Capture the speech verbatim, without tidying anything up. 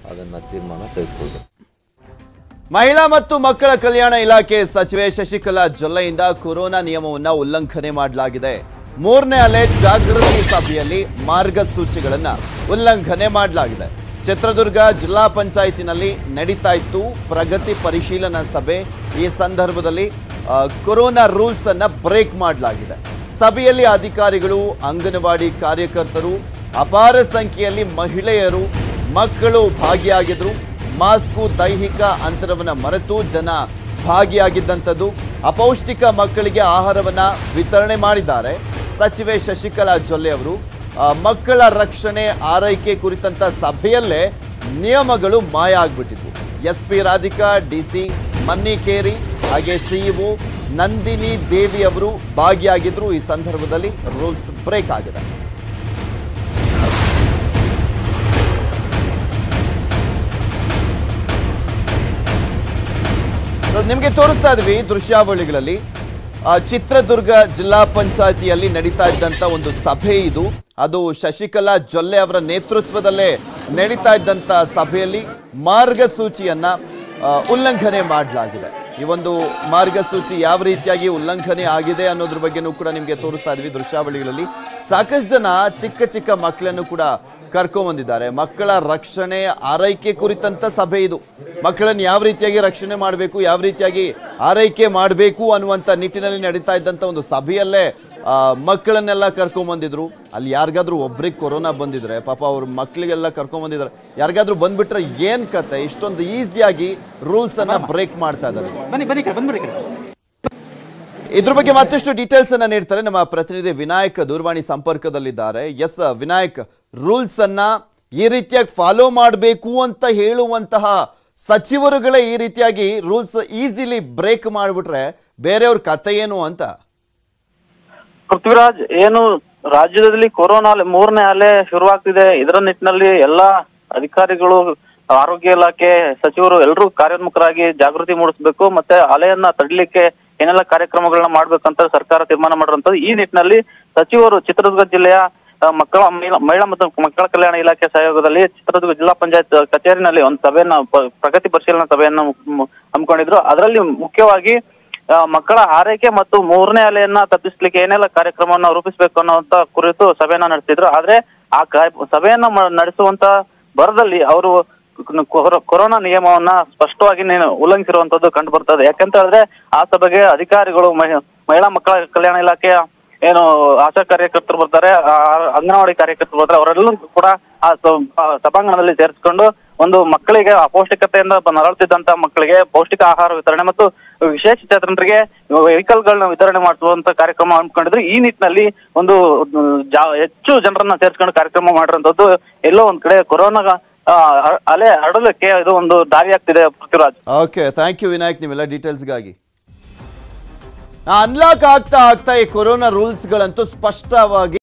ಅದನ್ನು ತೀರ್ಮಾನ ತೆಗೆದುಕೊಳ್ಳಬೇಕು. ಮಹಿಳಾ ಮತ್ತು ಮಕ್ಕಳ ಕಲ್ಯಾಣ ಇಲಾಖೆ ಸಚಿವೆ ಶಶಿಕಲಾ ಜೊಲ್ಲೆಯಿಂದ ಕೊರೋನಾ ನಿಯಮವನ್ನು ಉಲ್ಲಂಘನೆ ಮಾಡಲಾಗಿದೆ. ಮೂರನೇ ಅಲೆ ಜಾಗೃತಿ ಸಭೆಯಲ್ಲಿ ಮಾರ್ಗಸೂಚಿಗಳನ್ನು ಉಲ್ಲಂಘನೆ ಮಾಡಲಾಗಿದೆ. ಚಿತ್ರದುರ್ಗ ಜಿಲ್ಲಾ ಪಂಚಾಯತಿನಲ್ಲಿ ನಡೀತಾ ಇತ್ತು ಪ್ರಗತಿ ಪರಿಶೀಲನಾ ಸಭೆ. ಈ ಸಂದರ್ಭದಲ್ಲಿ ಕೊರೋನಾ ರೂಲ್ಸ್ ಅನ್ನ ಬ್ರೇಕ್ ಮಾಡಲಾಗಿದೆ. ಸಭೆಯಲ್ಲಿ ಅಧಿಕಾರಿಗಳು, ಅಂಗನವಾಡಿ ಕಾರ್ಯಕರ್ತರು, ಅಪಾರ ಸಂಖ್ಯೆಯಲ್ಲಿ ಮಹಿಳೆಯರು, ಮಕ್ಕಳು ಭಾಗಿಯಾಗಿದ್ರು. ಮಾಸ್ಕು, ದೈಹಿಕ ಅಂತರವನ್ನು ಮರೆತು ಜನ ಭಾಗಿಯಾಗಿದ್ದಂಥದ್ದು. ಅಪೌಷ್ಟಿಕ ಮಕ್ಕಳಿಗೆ ಆಹಾರವನ್ನ ವಿತರಣೆ ಮಾಡಿದ್ದಾರೆ. ಸಚಿವೆ ಶಶಿಕಲಾ ಜೊಲ್ಲೆ ಅವರು ಮಕ್ಕಳ ರಕ್ಷಣೆ ಆರೈಕೆ ಕುರಿತಂತ ಸಭೆಯಲ್ಲೇ ನಿಯಮಗಳು ಮಾಯ ಆಗ್ಬಿಟ್ಟಿದ್ವು. S P Radhika, DC Mannikeri ಹಾಗೆ ಸಿಇಒ ನಂದಿನಿ ದೇವಿ ಅವರು ಭಾಗಿಯಾಗಿದ್ರು. ಈ ಸಂದರ್ಭದಲ್ಲಿ ರೂಲ್ಸ್ ಬ್ರೇಕ್ ಆಗಿದೆ. ನಿಮಗೆ ತೋರಿಸ್ತಾ ಇದ್ವಿ ದೃಶ್ಯಾವಳಿಗಳಲ್ಲಿ ಚಿತ್ರದುರ್ಗ ಜಿಲ್ಲಾ ಪಂಚಾಯತಿಯಲ್ಲಿ ನಡೀತಾ ಇದ್ದಂತ ಒಂದು ಸಭೆ ಇದು. ಅದು ಶಶಿಕಲಾ ಜೊಲ್ಲೆ ಅವರ ನೇತೃತ್ವದಲ್ಲೇ ನಡೀತಾ ಇದ್ದಂತ ಸಭೆಯಲ್ಲಿ ಮಾರ್ಗಸೂಚಿಯನ್ನ ಉಲ್ಲಂಘನೆ ಮಾಡಲಾಗಿದೆ. ಈ ಒಂದು ಮಾರ್ಗಸೂಚಿ ಯಾವ ರೀತಿಯಾಗಿ ಉಲ್ಲಂಘನೆ ಆಗಿದೆ ಅನ್ನೋದ್ರ ಬಗ್ಗೆನೂ ಕೂಡ ನಿಮಗೆ ತೋರಿಸ್ತಾ ಇದ್ವಿ ದೃಶ್ಯಾವಳಿಗಳಲ್ಲಿ. ಸಾಕಷ್ಟು ಜನ ಚಿಕ್ಕ ಚಿಕ್ಕ ಮಕ್ಕಳನ್ನು ಕೂಡ ಕರ್ಕೊಂಡ್ಬಂದಿದ್ದಾರೆ. ಮಕ್ಕಳ ರಕ್ಷಣೆ ಆರೈಕೆ ಕುರಿತಂತ ಸಭೆ ಇದು. ಮಕ್ಕಳನ್ನು ಯಾವ ರೀತಿಯಾಗಿ ರಕ್ಷಣೆ ಮಾಡಬೇಕು, ಯಾವ ರೀತಿಯಾಗಿ ಆರೈಕೆ ಮಾಡಬೇಕು ಅನ್ನುವಂಥ ನಿಟ್ಟಿನಲ್ಲಿ ನಡೀತಾ ಇದ್ದಂಥ ಒಂದು ಸಭೆಯಲ್ಲೇ ಮಕ್ಕಳನ್ನೆಲ್ಲ ಕರ್ಕೊಂಡ್ಬಂದಿದ್ರು. ಅಲ್ಲಿ ಯಾರಿಗಾದ್ರೂ ಒಬ್ರಿಗೆ ಕೊರೋನಾ ಬಂದಿದ್ರೆ ಪಾಪ ಅವ್ರ ಮಕ್ಕಳಿಗೆಲ್ಲ ಕರ್ಕೊಂಡ್ಬಂದಿದ್ದಾರೆ. ಯಾರಿಗಾದ್ರೂ ಬಂದ್ಬಿಟ್ರೆ ಏನ್ ಕತೆ, ಇಷ್ಟೊಂದು ಈಸಿಯಾಗಿ ರೂಲ್ಸ್ ಅನ್ನ ಬ್ರೇಕ್ ಮಾಡ್ತಾ ಇದ್ದಾರೆ. ಇದ್ರ ಬಗ್ಗೆ ಮತ್ತಷ್ಟು ಡೀಟೇಲ್ಸ್ ಅನ್ನ ನೀಡ್ತಾರೆ ನಮ್ಮ ಪ್ರತಿನಿಧಿ ವಿನಾಯಕ್ ದೂರವಾಣಿ ಸಂಪರ್ಕದಲ್ಲಿದ್ದಾರೆ. ಎಸ್ ವಿನಾಯಕ್, ರೂಲ್ಸ್ ಅನ್ನ ಈ ರೀತಿಯಾಗಿ ಫಾಲೋ ಮಾಡಬೇಕು ಅಂತ ಹೇಳುವಂತಹ ಸಚಿವರುಗಳೇ ಈ ರೀತಿಯಾಗಿ ರೂಲ್ಸ್ ಈಸಿಲಿ ಬ್ರೇಕ್ ಮಾಡಿಬಿಟ್ರೆ ಬೇರೆಯವ್ರ ಕತೆ ಏನು ಅಂತ? ಪೃಥ್ವಿರಾಜ್, ಏನು ರಾಜ್ಯದಲ್ಲಿ ಕೊರೋನಾ ಮೂರನೇ ಅಲೆ ಶುರುವಾಗ್ತಿದೆ. ಇದರ ನಿಟ್ಟಿನಲ್ಲಿ ಎಲ್ಲಾ ಅಧಿಕಾರಿಗಳು, ಆರೋಗ್ಯ ಇಲಾಖೆ ಸಚಿವರು ಎಲ್ಲರೂ ಕಾರ್ಯೋನ್ಮುಖರಾಗಿ ಜಾಗೃತಿ ಮೂಡಿಸಬೇಕು. ಮತ್ತೆ ಅಲೆಯನ್ನ ತಡಿಲಿಕ್ಕೆ ಏನೆಲ್ಲ ಕಾರ್ಯಕ್ರಮಗಳನ್ನ ಮಾಡ್ಬೇಕಂತ ಸರ್ಕಾರ ತೀರ್ಮಾನ ಮಾಡಿರುವಂತದ್ದು. ಈ ನಿಟ್ಟಿನಲ್ಲಿ ಸಚಿವರು ಚಿತ್ರದುರ್ಗ ಜಿಲ್ಲೆಯ ಮಕ್ಕಳ ಮಹಿಳಾ ಮತ್ತು ಮಕ್ಕಳ ಕಲ್ಯಾಣ ಇಲಾಖೆ ಸಹಯೋಗದಲ್ಲಿ ಚಿತ್ರದುರ್ಗ ಜಿಲ್ಲಾ ಪಂಚಾಯತ್ ಕಚೇರಿನಲ್ಲಿ ಒಂದು ಸಭೆಯನ್ನ ಪ್ರಗತಿ ಪರಿಶೀಲನಾ ಸಭೆಯನ್ನ ಹಮ್ಮಿಕೊಂಡಿದ್ರು. ಅದರಲ್ಲಿ ಮುಖ್ಯವಾಗಿ ಮಕ್ಕಳ ಆರೈಕೆ ಮತ್ತು ಮೂರನೇ ಅಲೆಯನ್ನ ತಪ್ಪಿಸ್ಲಿಕ್ಕೆ ಏನೆಲ್ಲ ಕಾರ್ಯಕ್ರಮವನ್ನ ರೂಪಿಸಬೇಕು ಅನ್ನುವಂತ ಕುರಿತು ಸಭೆಯನ್ನ ನಡೆಸಿದ್ರು. ಆದ್ರೆ ಆ ಸಭೆಯನ್ನ ನಡೆಸುವಂತ ಬರದಲ್ಲಿ ಅವರು ಕೊರೋನಾ ನಿಯಮವನ್ನ ಸ್ಪಷ್ಟವಾಗಿ ಉಲ್ಲಂಘಿಸಿರುವಂತದ್ದು ಕಂಡು ಬರ್ತದೆ. ಯಾಕಂತ ಹೇಳಿದ್ರೆ ಆ ಸಭೆಗೆ ಅಧಿಕಾರಿಗಳು, ಮಹಿಳಾ ಮಕ್ಕಳ ಕಲ್ಯಾಣ ಇಲಾಖೆಯ ಏನು ಆಶಾ ಕಾರ್ಯಕರ್ತರು ಬರ್ತಾರೆ, ಅಂಗನವಾಡಿ ಕಾರ್ಯಕರ್ತರು ಬರ್ತಾರೆ, ಅವರೆಲ್ಲರೂ ಕೂಡ ಆ ಸಭಾಂಗಣದಲ್ಲಿ ಸೇರಿಸಿಕೊಂಡು ಒಂದು ಮಕ್ಕಳಿಗೆ ಅಪೌಷ್ಟಿಕತೆಯಿಂದ ನರಳುತ್ತಿದ್ದಂತ ಮಕ್ಕಳಿಗೆ ಪೌಷ್ಟಿಕ ಆಹಾರ ವಿತರಣೆ ಮತ್ತು ವಿಶೇಷ ಚೇತನರಿಗೆ ವೆಹಿಕಲ್ ಗಳನ್ನ ವಿತರಣೆ ಮಾಡುವಂತ ಕಾರ್ಯಕ್ರಮ ಹಮ್ಮಿಕೊಂಡಿದ್ರು. ಈ ನಿಟ್ಟಿನಲ್ಲಿ ಒಂದು ಹೆಚ್ಚು ಜನರನ್ನ ಸೇರಿಸ್ಕೊಂಡು ಕಾರ್ಯಕ್ರಮ ಮಾಡಿರುವಂತದ್ದು ಎಲ್ಲೋ ಒಂದ್ ಕಡೆ ಕೊರೋನಾ ಅಲೆ ಹರಡಲಿಕ್ಕೆ ಇದು ಒಂದು ದಾರಿ ಆಗ್ತಿದೆ. Prithviraj, okay, thank you Vinayak ನಿಮ್ಮೆಲ್ಲ ಡೀಟೇಲ್ಸ್ಗಾಗಿ. ಅನ್ಲಾಕ್ ಆಗ್ತಾ ಆಗ್ತಾ ಈ ಕೊರೋನಾ ರೂಲ್ಸ್ ಗಳಂತೂ ಸ್ಪಷ್ಟವಾಗಿ